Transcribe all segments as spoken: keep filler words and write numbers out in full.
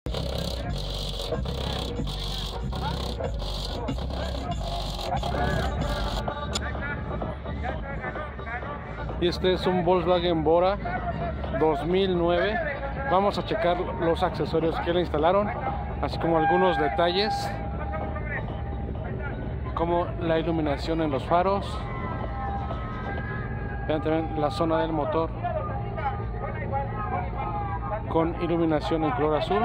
Y este es un Volkswagen Bora dos mil nueve. Vamos a checar los accesorios que le instalaron, así como algunos detalles, como la iluminación en los faros. Vean también la zona del motor con iluminación en color azul.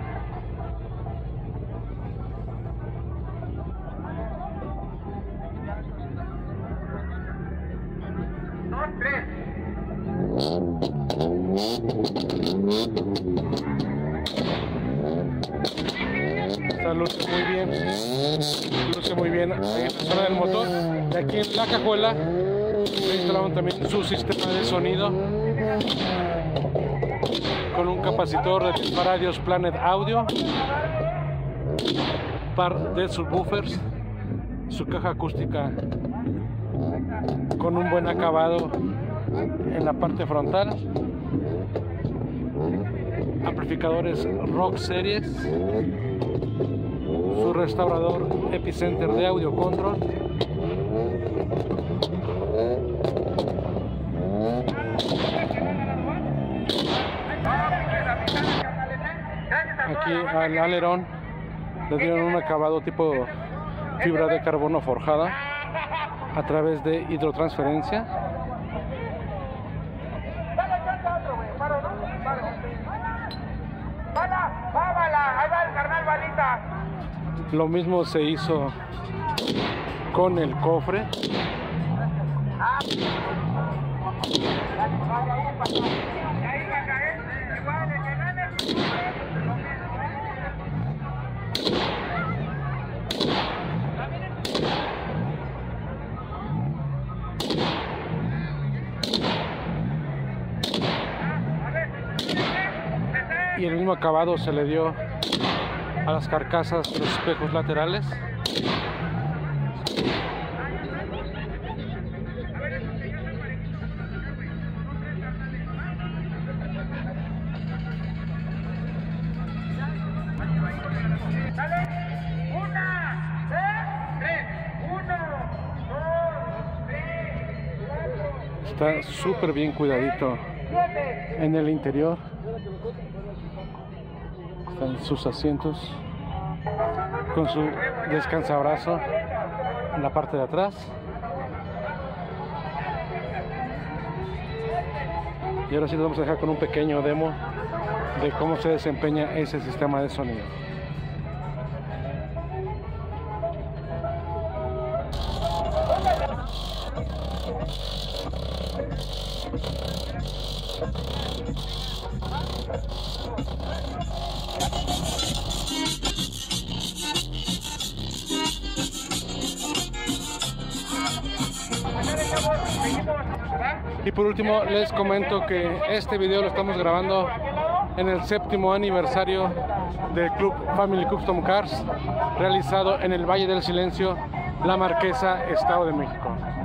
Esta luce muy bien, luce muy bien en esta zona del motor. Y aquí en la cajuela le instalaron también su sistema de sonido con un capacitor de diez radios Planet Audio, par de subwoofers, su caja acústica con un buen acabado en la parte frontal, amplificadores Rock Series, su restaurador Epicenter de audio control, aquí al alerón le dieron un acabado tipo fibra de carbono forjada a través de hidrotransferencia. Lo mismo se hizo con el cofre. Y el mismo acabado se le dio a las carcasas de los espejos laterales. Está súper bien cuidadito en el interior. Están sus asientos con su descansabrazo en la parte de atrás. Y ahora sí les vamos a dejar con un pequeño demo de cómo se desempeña ese sistema de sonido. Y por último les comento que este video lo estamos grabando en el séptimo aniversario del Club Family Custom Cars, realizado en el Valle del Silencio, La Marquesa, Estado de México.